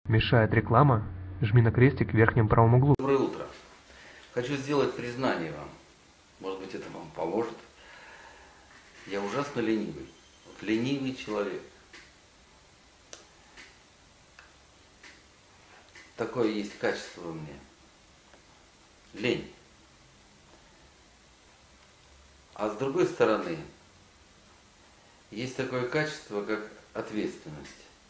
Мешает реклама? Жми на крестик в верхнем правом углу. Доброе утро. Хочу сделать признание вам. Может быть, это вам поможет. Я ужасно ленивый. Вот ленивый человек. Такое есть качество во мне. Лень. А с другой стороны, есть такое качество, как ответственность.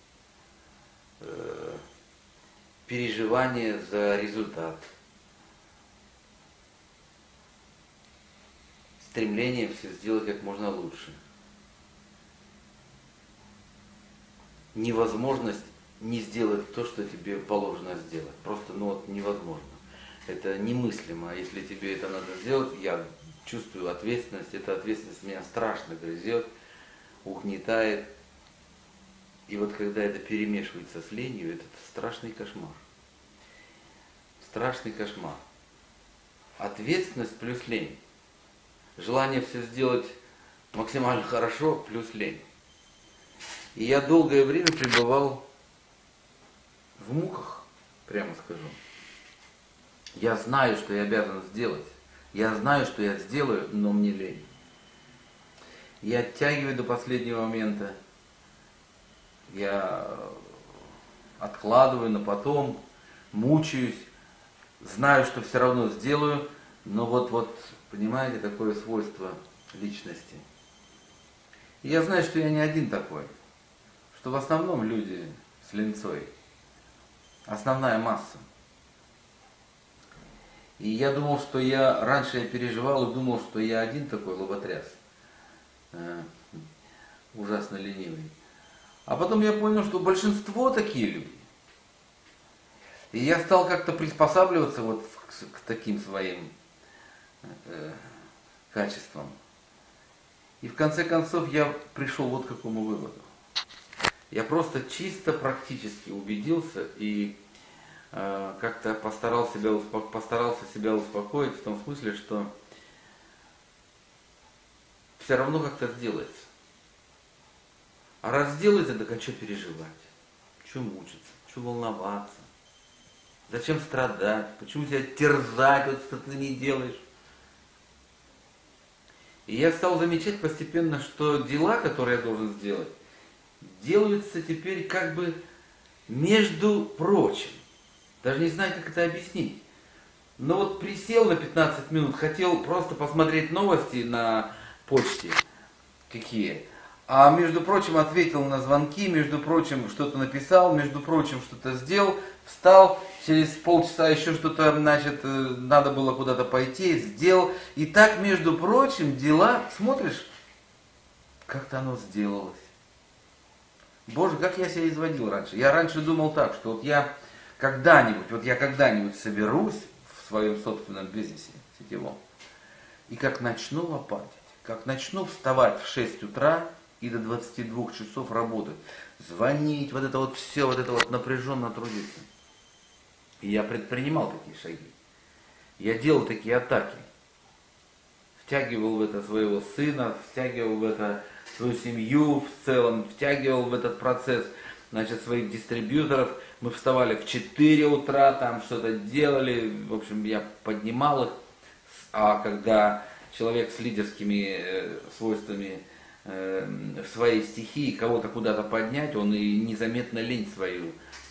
Переживание за результат. Стремление все сделать как можно лучше. Невозможность не сделать то, что тебе положено сделать. Просто, невозможно. Это немыслимо. Если тебе это надо сделать, я чувствую ответственность. Эта ответственность меня страшно грызет, угнетает. И вот когда это перемешивается с ленью, это страшный кошмар. Страшный кошмар. Ответственность плюс лень. Желание все сделать максимально хорошо плюс лень. И я долгое время пребывал в муках, прямо скажу. Я знаю, что я обязан сделать. Я знаю, что я сделаю, но мне лень. Я оттягиваю до последнего момента. Я откладываю на потом, мучаюсь, знаю, что все равно сделаю, но понимаете, такое свойство личности. И я знаю, что я не один такой, что в основном люди с ленцой, основная масса. И я думал, что раньше я переживал и думал, что я один такой лоботряс, ужасно ленивый. А потом я понял, что большинство такие люди. И я стал как-то приспосабливаться к таким своим качествам. И в конце концов я пришел к какому выводу. Я просто чисто практически убедился и как-то постарался себя успокоить в том смысле, что все равно как-то сделается. А раз сделается, так а что переживать? Что мучиться? Что волноваться? Зачем страдать? Почему себя терзать, что ты не делаешь? И я стал замечать постепенно, что дела, которые я должен сделать, делаются теперь как бы между прочим. Даже не знаю, как это объяснить. Но присел на 15 минут, хотел просто посмотреть новости на почте какие. А между прочим ответил на звонки, между прочим что-то написал, между прочим что-то сделал, встал, через полчаса еще что-то, надо было куда-то пойти, сделал. И так, между прочим, дела, смотришь, как-то оно сделалось. Боже, как я себя изводил раньше. Я раньше думал так, что я когда-нибудь соберусь в своем собственном бизнесе сетевом, и как начну лопатить, как начну вставать в 6 утра, и до 22 часов работать, звонить, все напряженно трудиться. И я предпринимал такие шаги. Я делал такие атаки. Втягивал в это своего сына, втягивал в это свою семью в целом, втягивал в этот процесс, своих дистрибьюторов. Мы вставали в 4 утра, там что-то делали, в общем, я поднимал их. А когда человек с лидерскими свойствами в своей стихии кого-то куда-то поднять, он и незаметно лень свою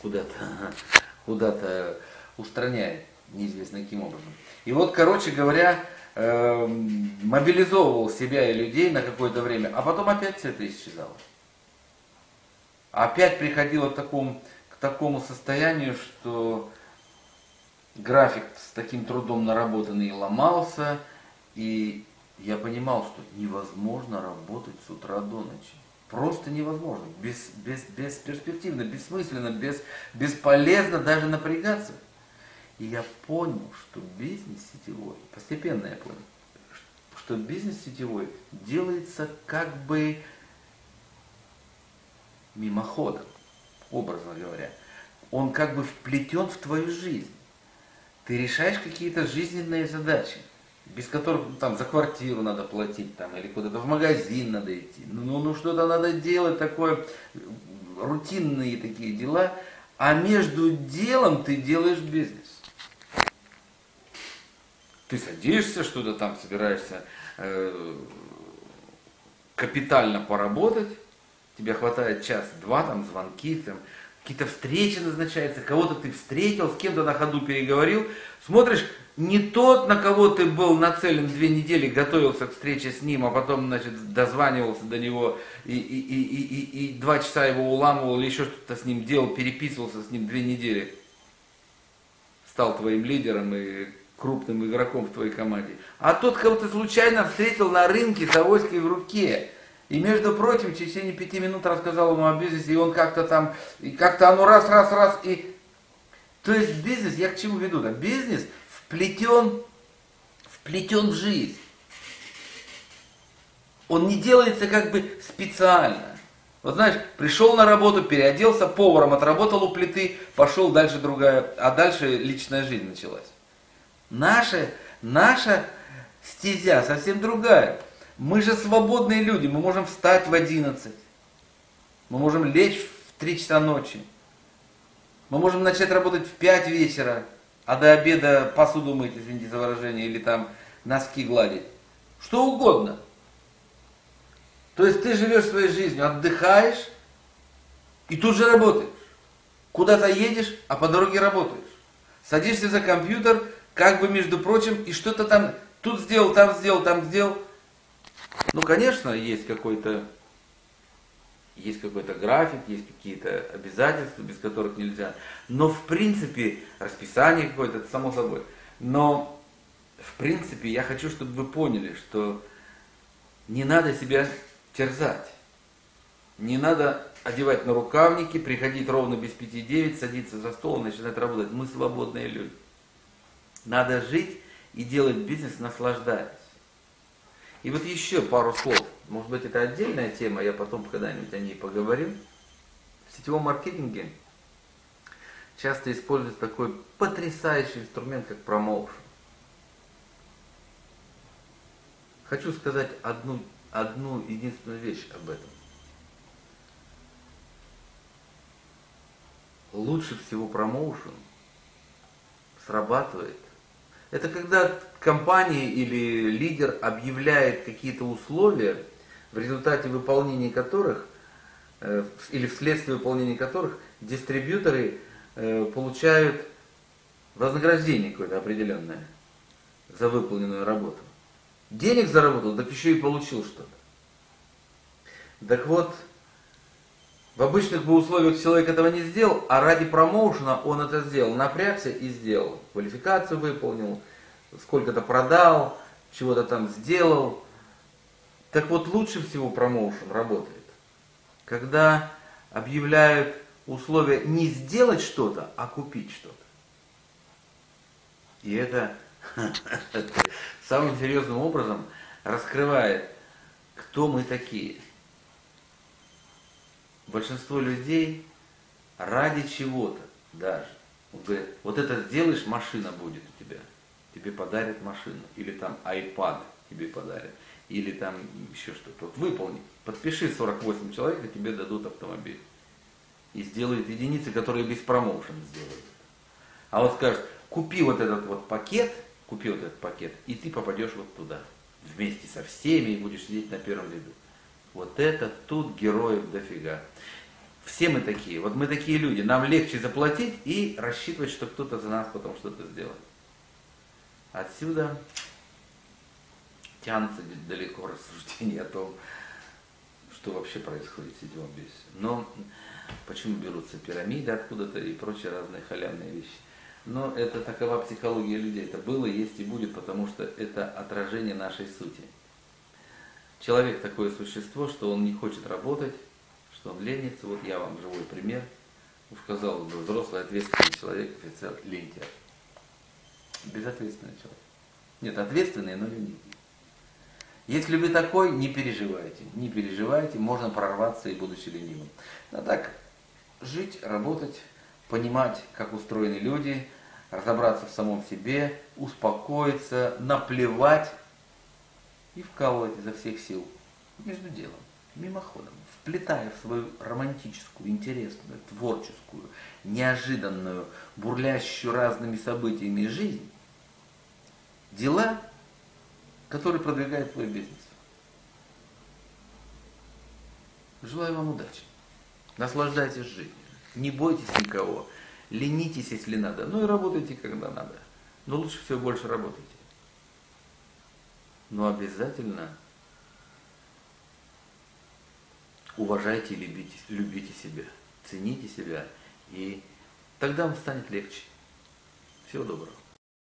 куда-то устраняет, неизвестно каким образом. И короче говоря, мобилизовывал себя и людей на какое-то время, а потом опять все это исчезало. Опять приходило к такому состоянию, что график с таким трудом наработанный ломался, и я понимал, что невозможно работать с утра до ночи. Просто невозможно. Бесперспективно, бессмысленно, бесполезно даже напрягаться. И я понял, что бизнес сетевой, постепенно я понял, что бизнес сетевой делается как бы мимоходом, образно говоря. Он как бы вплетен в твою жизнь. Ты решаешь какие-то жизненные задачи, без которых за квартиру надо платить, или куда-то в магазин надо идти. Что-то надо делать такое, рутинные такие дела, А между делом ты делаешь бизнес. Ты садишься, что-то там собираешься капитально поработать, тебе хватает час-два, там звонки, там какие-то встречи назначаются, кого-то ты встретил, с кем-то на ходу переговорил, смотришь, не тот, на кого ты был нацелен 2 недели, готовился к встрече с ним, а потом, значит, дозванивался до него и 2 часа его уламывал или еще что-то с ним делал, переписывался с ним 2 недели, стал твоим лидером и крупным игроком в твоей команде. А тот, кого ты случайно встретил на рынке с авоськой в руке. И, между прочим, в течение 5 минут рассказал ему о бизнесе, и он как-то там, и как-то оно раз, и... То есть бизнес, я к чему веду? Да? Бизнес вплетен в жизнь. Он не делается как бы специально. Вот знаешь, пришел на работу, переоделся поваром, отработал у плиты, пошел дальше другая, а дальше личная жизнь началась. Наша стезя совсем другая. Мы же свободные люди, мы можем встать в 11, мы можем лечь в 3 часа ночи, мы можем начать работать в 5 вечера, а до обеда посуду мыть, извините за выражение, или там носки гладить. Что угодно. То есть ты живешь своей жизнью, отдыхаешь и тут же работаешь. Куда-то едешь, а по дороге работаешь. Садишься за компьютер, как бы между прочим, и что-то там тут сделал, там сделал, там сделал. Ну, конечно, есть какой-то график, есть какие-то обязательства, без которых нельзя. Но в принципе, расписание какое-то, это само собой. Но в принципе, я хочу, чтобы вы поняли, что не надо себя терзать. Не надо одевать нарукавники, приходить ровно без 5-9, садиться за стол и начинать работать. Мы свободные люди. Надо жить и делать бизнес, наслаждаясь. И вот еще пару слов. Может быть, это отдельная тема, я потом когда-нибудь о ней поговорю. В сетевом маркетинге часто используется такой потрясающий инструмент, как промоушен. Хочу сказать одну единственную вещь об этом. Лучше всего промоушен срабатывает. Это когда компания или лидер объявляет какие-то условия, в результате выполнения которых, или вследствие выполнения которых, дистрибьюторы получают вознаграждение какое-то определенное за выполненную работу. Денег заработал, так еще и получил что-то. Так вот, в обычных бы условиях человек этого не сделал, а ради промоушена он это сделал. Напрягся и сделал. Квалификацию выполнил, сколько-то продал, чего-то там сделал. Так вот, лучше всего промоушен работает, когда объявляют условия не сделать что-то, а купить что-то. И это самым серьезным образом раскрывает, кто мы такие. Большинство людей ради чего-то даже. Он говорит, вот это сделаешь, машина будет у тебя. Тебе подарят машину. Или там iPad тебе подарят. Или там еще что-то. Вот выполни. Подпиши 48 человек, и тебе дадут автомобиль. И сделают единицы, которые без промоушена сделают. А вот скажут, купи вот этот вот пакет, и ты попадешь вот туда. Вместе со всеми и будешь сидеть на первом ряду. Вот это тут героев дофига. Все мы такие. Вот мы такие люди. Нам легче заплатить и рассчитывать, что кто-то за нас потом что-то сделает. Отсюда тянутся далеко рассуждения о том, что вообще происходит в сетевом бизнесе. Но почему берутся пирамиды откуда-то и прочие разные халявные вещи. Но это такова психология людей. Это было, есть и будет, потому что это отражение нашей сути. Человек такое существо, что он не хочет работать, что он ленится. Вот я вам живой пример. Уж казалось бы, взрослый, ответственный человек, офицер, лентяй. Безответственный человек. Нет, ответственный, но ленивый. Если вы такой, не переживайте, можно прорваться и будучи ленивым. А так, жить, работать, понимать, как устроены люди, разобраться в самом себе, успокоиться, наплевать и вкалывать изо всех сил между делом. мимоходом, вплетая в свою романтическую, интересную, творческую, неожиданную, бурлящую разными событиями жизнь, дела, которые продвигают твой бизнес. Желаю вам удачи. Наслаждайтесь жизнью. Не бойтесь никого. Ленитесь, если надо. Ну и работайте, когда надо. Но лучше всего больше работайте. Но обязательно уважайте и любите себя. Цените себя. И тогда вам станет легче. Всего доброго.